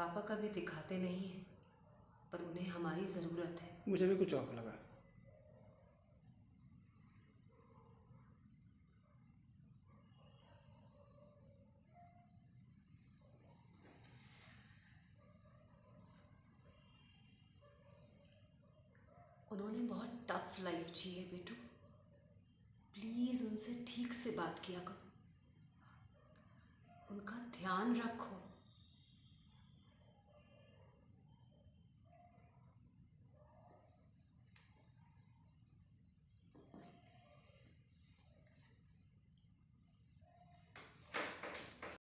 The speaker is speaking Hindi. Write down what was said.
पापा कभी दिखाते नहीं हैं, पर उन्हें हमारी ज़रूरत है। मुझे भी कुछ ऑफ लगा। उन्होंने बहुत टफ लाइफ जी है बेटू, प्लीज़ उनसे ठीक से बात किया करो, उनका ध्यान रखो।